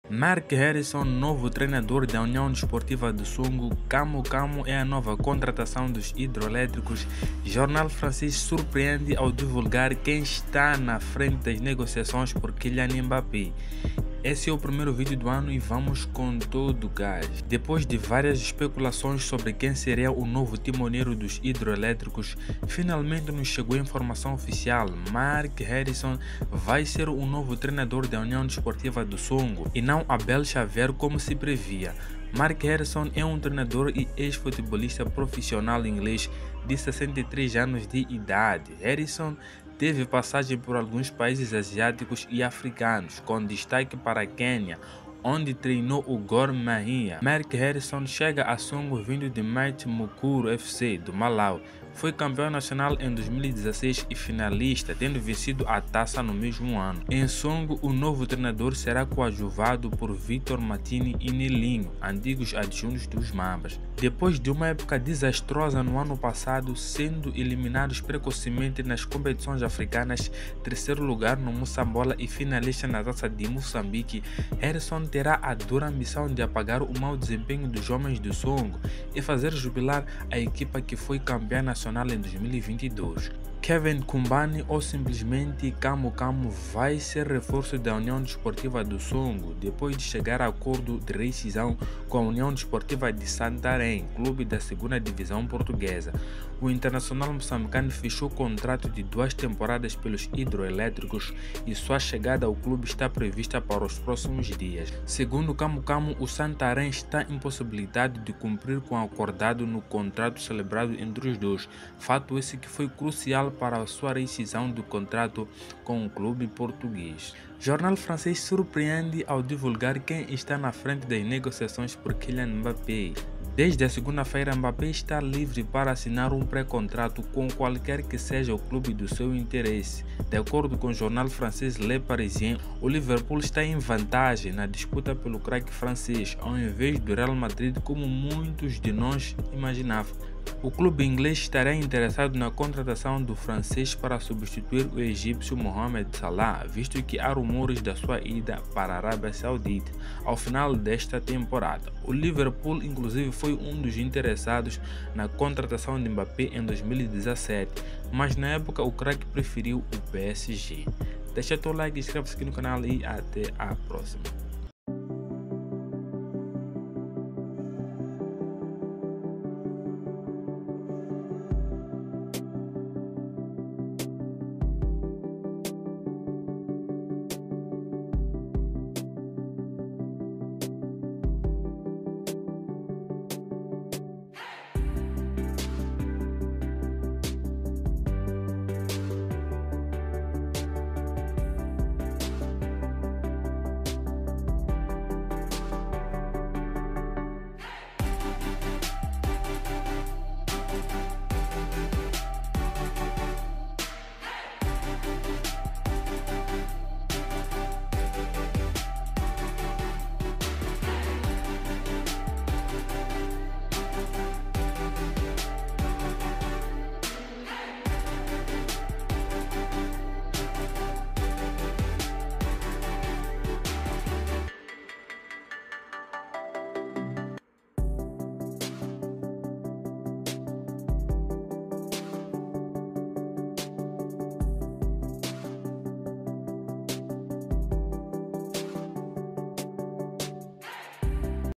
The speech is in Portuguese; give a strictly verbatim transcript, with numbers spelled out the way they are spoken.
Mark Harrison, novo treinador da União Desportiva do Songo. Camu Camu é a nova contratação dos hidroelétricos. Jornal francês surpreende ao divulgar quem está na frente das negociações por Kylian Mbappé. Esse é o primeiro vídeo do ano e vamos com todo o gás. Depois de várias especulações sobre quem seria o novo timoneiro dos hidroelétricos, finalmente nos chegou a informação oficial. Mark Harrison vai ser o novo treinador da União Desportiva do Songo e não Abel Xavier como se previa. Mark Harrison é um treinador e ex-futebolista profissional inglês de sessenta e três anos de idade. Harrison teve passagem por alguns países asiáticos e africanos, com destaque para a Quênia, onde treinou o Gor Mahia. Mark Harrison chega a Songo vindo de Might Mukuru F C do Malau. Foi campeão nacional em dois mil e dezesseis e finalista, tendo vencido a taça no mesmo ano. Em Songo, o novo treinador será coadjuvado por Victor Matini e Nelinho, antigos adjuntos dos Mambas. Depois de uma época desastrosa no ano passado, sendo eliminados precocemente nas competições africanas, terceiro lugar no Moçambola e finalista na taça de Moçambique, Harrison terá a dura missão de apagar o mau desempenho dos homens do Songo e fazer jubilar a equipa que foi campeã nacional em dois mil e vinte e dois. Kevin Kumbani, ou simplesmente Camu Camu, vai ser reforço da União Desportiva do Songo depois de chegar a acordo de rescisão com a União Desportiva de Santarém, clube da segunda divisão portuguesa. O internacional moçambicano fechou contrato de duas temporadas pelos hidroelétricos e sua chegada ao clube está prevista para os próximos dias. Segundo Camu Camu, o Santarém está impossibilitado de cumprir com o acordado no contrato celebrado entre os dois, fato esse que foi crucial para a sua rescisão do contrato com o clube português. Jornal francês surpreende ao divulgar quem está na frente das negociações por Kylian Mbappé. Desde a segunda-feira, Mbappé está livre para assinar um pré-contrato com qualquer que seja o clube do seu interesse. De acordo com o jornal francês Le Parisien, o Liverpool está em vantagem na disputa pelo craque francês, ao invés do Real Madrid como muitos de nós imaginavam. O clube inglês estará interessado na contratação do francês para substituir o egípcio Mohamed Salah, visto que há rumores da sua ida para a Arábia Saudita ao final desta temporada. O Liverpool, inclusive, foi um dos interessados na contratação de Mbappé em dois mil e dezessete, mas na época o craque preferiu o P S G. Deixa teu like, inscreve-se aqui no canal e até a próxima.